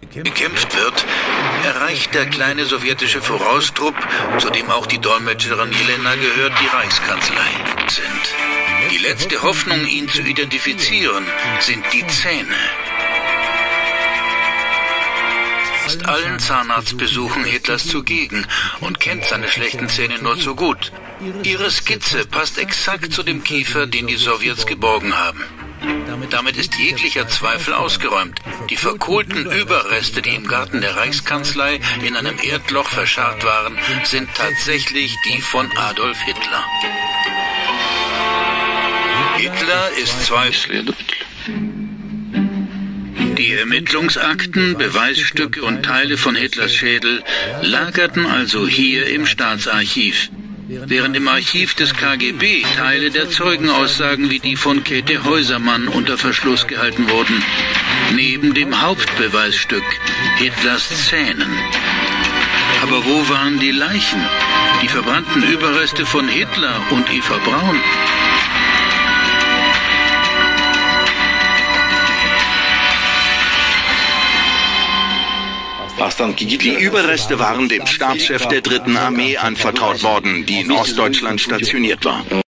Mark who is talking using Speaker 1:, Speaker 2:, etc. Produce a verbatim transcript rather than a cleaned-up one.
Speaker 1: bekämpft wird, erreicht der kleine sowjetische Voraustrupp, zu dem auch die Dolmetscherin Jelena gehört, die Reichskanzlei. Sind. Die letzte Hoffnung, ihn zu identifizieren, sind die Zähne. Ist allen Zahnarztbesuchen Hitlers zugegen und kennt seine schlechten Zähne nur zu gut. Ihre Skizze passt exakt zu dem Kiefer, den die Sowjets geborgen haben. Damit ist jeglicher Zweifel ausgeräumt. Die verkohlten Überreste, die im Garten der Reichskanzlei in einem Erdloch verscharrt waren, sind tatsächlich die von Adolf Hitler. Hitler ist Zweifel. Die Ermittlungsakten, Beweisstücke und Teile von Hitlers Schädel lagerten also hier im Staatsarchiv, während im Archiv des K G B Teile der Zeugenaussagen wie die von Käthe Häusermann unter Verschluss gehalten wurden, neben dem Hauptbeweisstück, Hitlers Zähnen. Aber wo waren die Leichen, die verbrannten Überreste von Hitler und Eva Braun?
Speaker 2: Die Überreste waren dem Stabschef der dritten Armee anvertraut worden, die in Ostdeutschland stationiert war.